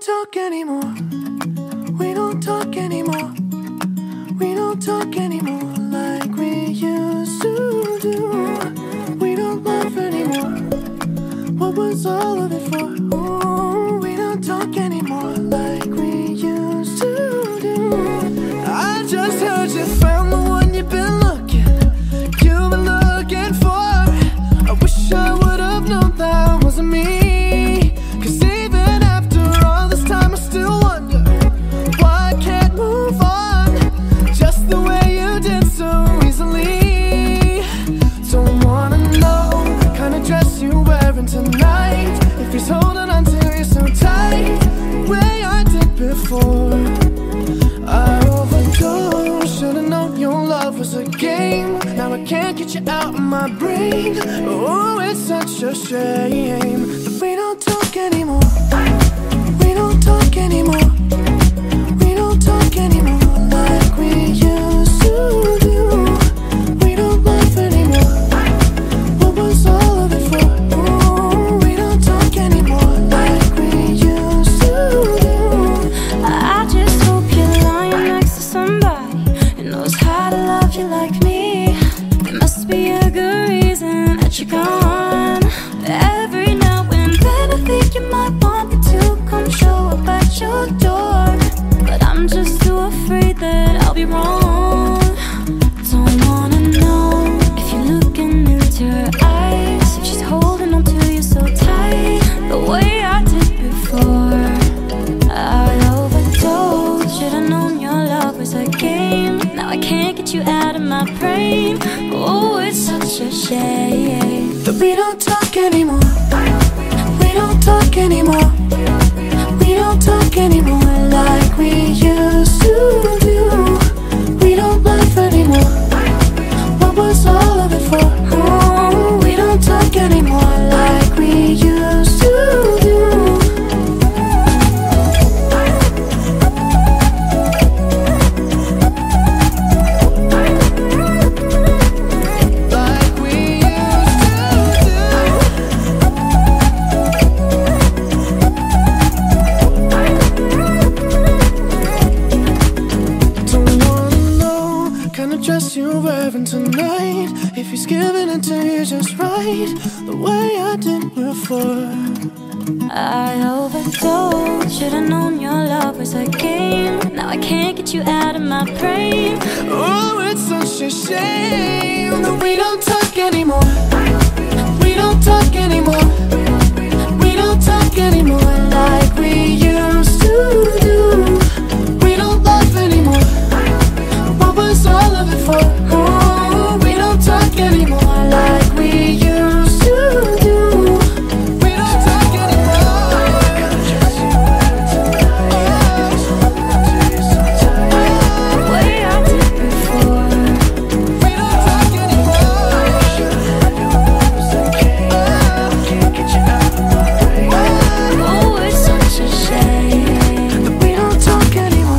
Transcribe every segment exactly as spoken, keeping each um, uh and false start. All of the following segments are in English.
talk anymore. We don't talk anymore. We don't talk anymore like we used to do. We don't laugh anymore. What was all of it for? Ooh, we don't talk anymore like we used to do. I just heard you found the one you've been looking, you've been looking for. I wish I would have known that wasn't me. Cause even after all this time I still wonder why I can't move on just the way you did so easily. Don't wanna know the kind of dress you're wearing tonight, if he's holding on to you so tight the way I did before. I overdosed, should've known your love was a game. Now I can't get you out of my brain. Oh, it's such a shame that we don't talk anymore. We don't talk anymore. We don't talk anymore like we used to do. We don't laugh anymore. What was all of it for? Ooh, we don't talk anymore like we used to do. I just hope you're lying next to somebody who knows how to love you like me. There must be a good reason that you're gone. Every now and then I think you might want me to come show up at your door, but I'm just too afraid that I'll be wrong. Don't wanna know if you're looking into her eyes, if she's holding on to you so tight the way I did before. I overdosed, should've known your love was a game. Now I can't get you out of my brain. Oh, it's such a shame that we don't talk anymore. We don't talk anymore. We don't talk anymore like we used to do. We don't laugh anymore. What was all of it for? Oh, we don't talk anymore like we used to do. Dress you're wearing tonight, if he's giving it to you just right the way I did before. I overdosed, should've known your love was a game. Now I can't get you out of my brain. Oh, it's such a shame that we don't talk anymore. We don't talk anymore. We don't talk anymore like we used to do. We don't laugh anymore. What was all of it for? Oh, we don't talk anymore like we used to do. We don't talk anymore. The way I did before. We don't talk anymore. Can't get you out of my brain. Oh, it's such a shame that we don't talk anymore.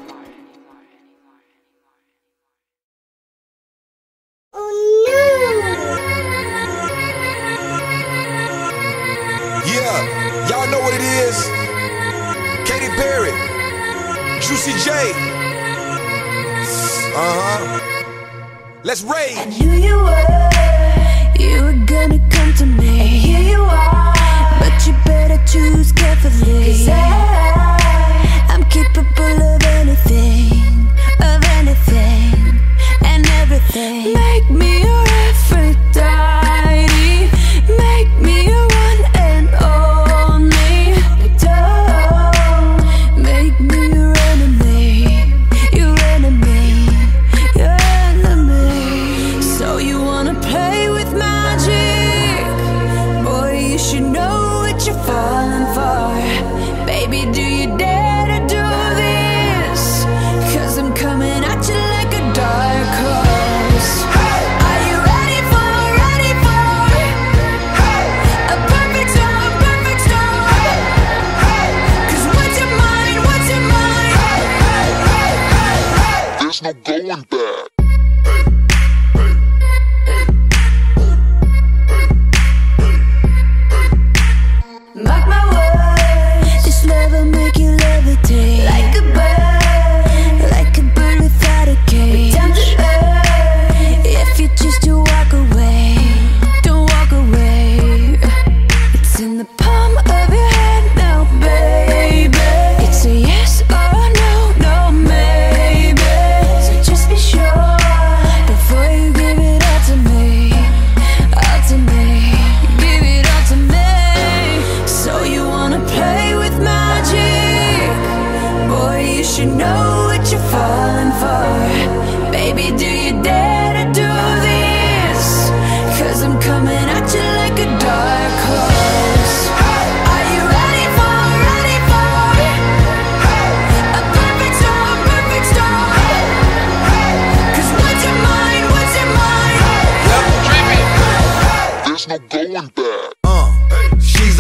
Yeah, y'all know what it is. Katy Perry, Juicy J. Uh-huh. Let's rage. I knew you were, you were gonna come to me, and here you are. But you better choose carefully, 'cause I, I'm capable of anything, of anything, and everything. Make me your Aphrodite, make me your one and only. Don't make me your enemy, your enemy, your enemy. So you wanna play with magic? Boy, you should know what you're falling for.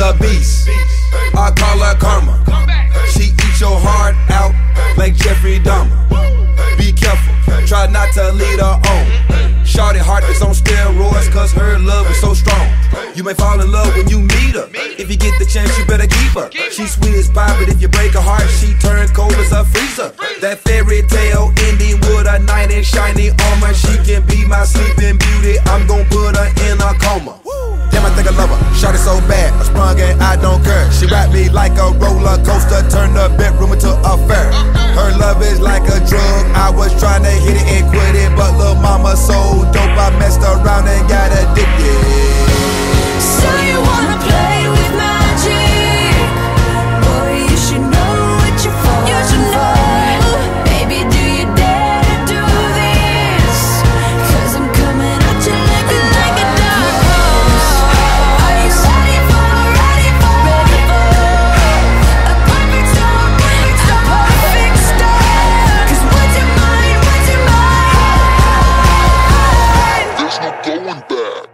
a beast. I call her karma. She eats your heart out like Jeffrey Dahmer. Be careful, try not to lead her on. Shorty heart is on steroids, cause her love is so strong. You may fall in love when you meet her. If you get the chance, you better keep her. She's sweet as pie, but if you break her heart, she turns cold as a freezer. That fairy tale ending with a knight in shiny armor. She can be my sleeping beauty, I'm gon' put her in a coma. Damn, I think I love her, shorty so bad, I sprung and I don't care. She wrapped me like a roller coaster, turned the bedroom into a fair. Her love is like a drug, I was trying to hit it and quit it, but lil' mama so dope, I messed around and got addicted. So you wanna play with magic? Boy, you should know what you're falling for. Baby, do you dare to do this? Cause I'm coming at you like a, like a dark horse. Are you ready for, ready for, ready for a perfect storm, perfect storm, a perfect storm? Cause what's your mind, what's your mind? There's no going back.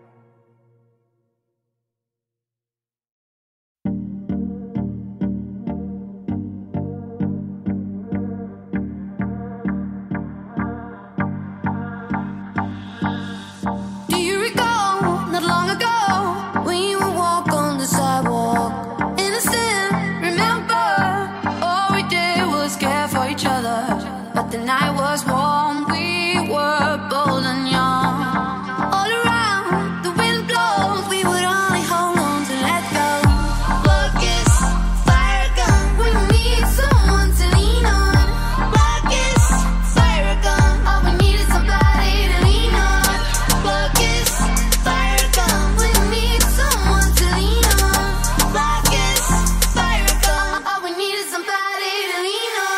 Do you recall, not long ago, when you would walk on the sidewalk? Innocent, remember, all we did was care for each other. But the night was warm, we were bold and young. All around, the wind blows, we would only hold on to let go. Focus, fire gun, we need someone to lean on. Focus, fire gun, all we need is somebody to lean on. Focus, fire gun, we need someone to lean on. Focus, fire gun, all we need is somebody to lean on.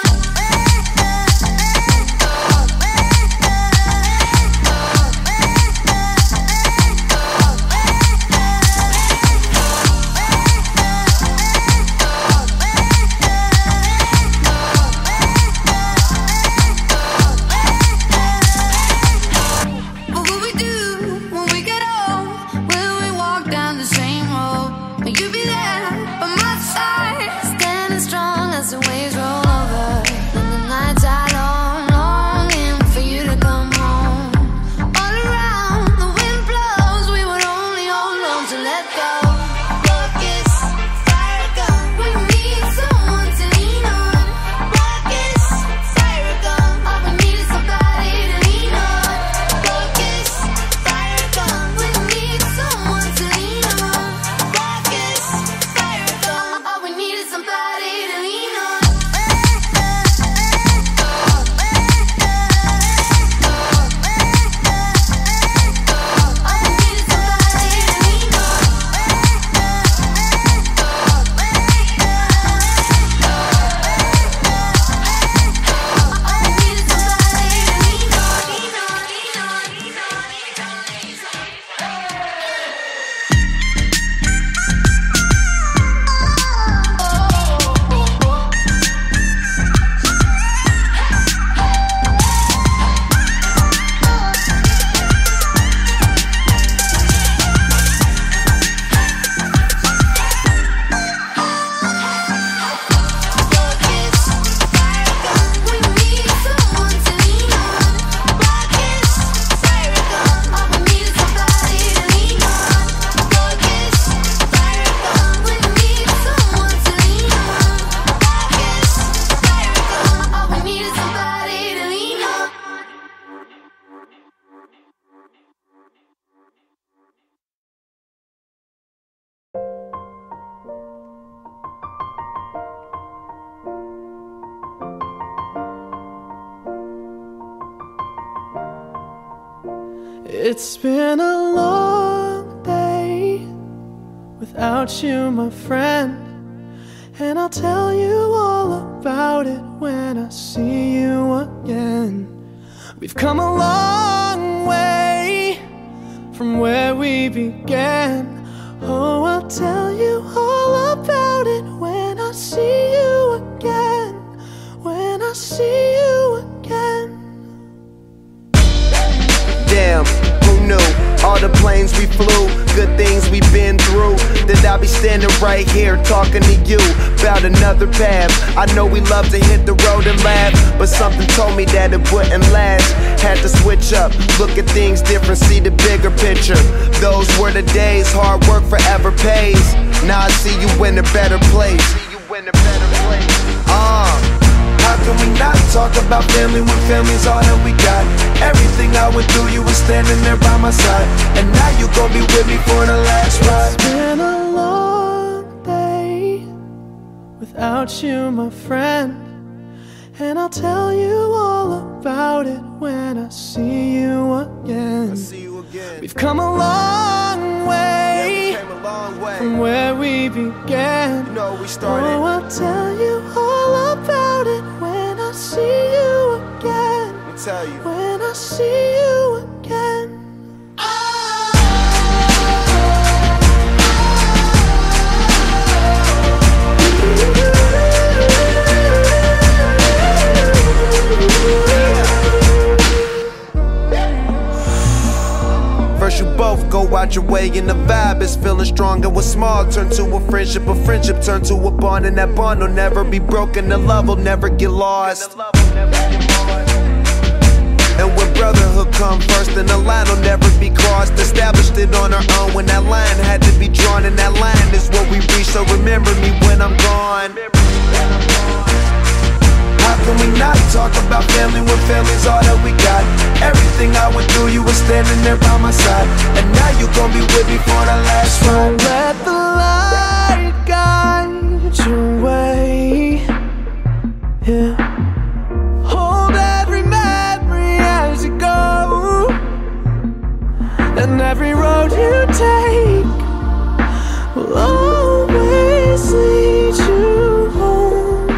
What will we do when we get old? Will we walk down the same road? Will you be there by my side, standing strong as the waves roll over? And the nights are long, longing for you to come home. All around, the wind blows, we would only hold on to let go. Focus, fire gun, we need someone to lean on. Focus, fire gun, all we need is somebody to lean on. Focus, fire gun, we need someone to lean on. Focus, fire gun, all we need is somebody to lean on. All we need is somebody to lean on. All we need is somebody to lean on. Focus, fire gun, we need someone to lean on. Focus, fire gun, all we need is somebody to lean on. Focus, fire gun, we need someone to lean on. Focus, fire gun, all we need is somebody to lean on. It's been a long day without you, my friend, and I'll tell you all about it when I see you again. We've come a long way from where we began. Oh, I'll tell you all about it when I see you again. When I see you again. Damn, who knew? All the planes we flew, good things we've been through, that I'll be standing standing right here talking to you about another path. I know we love to hit the road and laugh, but something told me that it wouldn't last. Had to switch up, look at things different, see the bigger picture. Those were the days, hard work forever pays. Now I see you in a better place. See you in a better place. Uh, how can we not talk about family when family's all that we got? Everything I went through, you were standing there by my side, and now you gon' be with me for the last ride. It's been a long day without you, my friend, and I'll tell you all about it when I see you again. I see you again. We've come a long way, yeah, we came a long way from where we began. You know we started. Oh, I'll tell you all about it when I see you again. Let me tell you. When I see you again. First you both go out your way and the vibe is feeling strong, and what's small turn to a friendship, a friendship turn to a bond, and that bond will never be broken, the love will never get lost. And when brotherhood come first, then the line will never be crossed. Established it on our own when that line had to be drawn, and that line is what we reach, so remember me when I'm gone. How can we not talk about family when family's all that we got? Everything I went through, you were standing there by my side, and now you gon' be with me for the last ride. Don't let the light guide your way, yeah. Hold every memory as you go, and every road you take will always lead you home.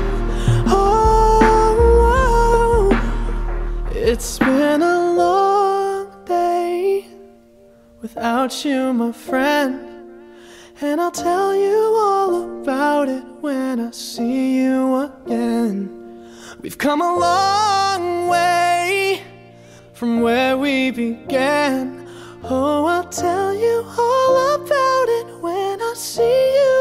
Oh, it's been a long day without you, my friend, and I'll tell you all about it when I see you again. We've come a long way from where we began. Oh, I'll tell you all about it when I see you